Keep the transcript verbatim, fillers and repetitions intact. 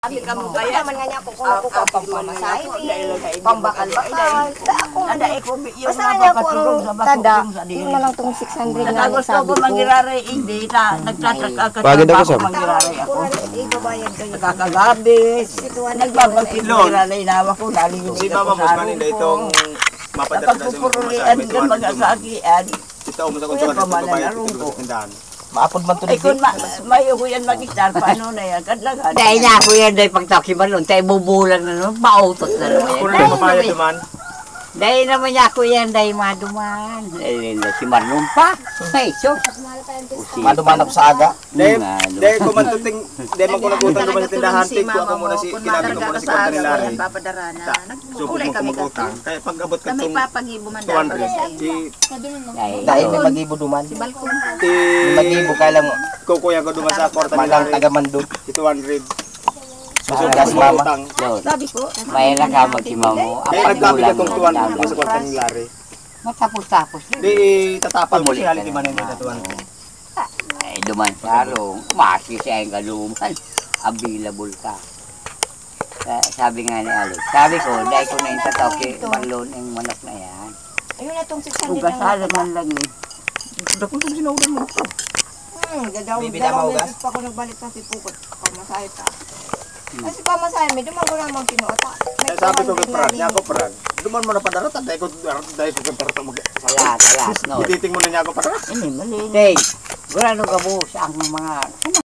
Kami kamo Kaya kaya naman nga niya ako kung ako ka pang pamasahe. Pambakal-bakal. Ako Ada ano. eko yung Basta nga niya ako ang tada. Yun na lang itong six hundred na Nagagos ko sabi ko ko. mangirari hindi na nagtatrak ka Pagod ako, Sam. mangirari ako. Ibabayad kayo. Nakakagabis. Nagpapakilo. Nagpapakilo. Inawa ko nalilig Si ako Mama sa Busman ano hindi ko. itong mapadala na sa mga Napagpupurulian masabi. ka mga sakian. Ito mo sa Kuya, konsulat ito pamalan babayad na rin ito ko. sa tindahan. Maapod man to Ay kung ma mayo ko yan mag-istar, paano na yan? Kadlagan. Dahil na ako yan, dahil pagtakiman nun, tayo bubulan na nun, mautot na naman yan. Kung na mapayad naman, Dahil naman niya ako yan, dahil maduman. Dahil na si Marlon pa. Ay, so. Maduman ako sa aga. dahil dahil ko man tuting, dahil man ko nagutang naman sa tindahan, tig ko ako muna si, kinabi ko muna si Kwarta ni Larry. Papadarana. Subok mo ko magutang. Kaya pag abot ka Kami itong papagibo man two daw hundred, sa inyo. di, Dahil may mag-ibo duman. Balkon. di, May mag-ibo kaya lang kukuya ko duman sa Kwarta ni malang Larry. taga Mandun. Si two hundred. Susunod Tapos si mama. magutang. Lord, Sabi ko, may lang magsimaw mo. Kaya nagkabi ka itong two hundred mo sa Kwarta ni Larry. Matapos-tapos. Di, tatapal mo siya, haliti man yung two hundred. Ay, duman sa along. Umasi siya yung kaluman. Available ka. Sa- Sabi nga ni Alex, sabi ko, dahil ko na yung tataw kay Marlon yung manok na yan. Ayun na itong six Kung hundred na kasalan man lang eh. Dako itong sinaudan mo. Hmm, dadawang Bibi na dalawang maugas? beses pa ako nagbalik sa Sipukot. Pamasahe ta. Kasi pamasahe, medyo mago naman kinuota. Kaya sabi ko kay Prad, niya ako Prad. Duman mo na padarat, at dahil ko dahil ko kay Prad mag... Salat, salat, no. Ititing mo na niya ako padarat. Ini mali. Hey, gurano ka mo sa ang mga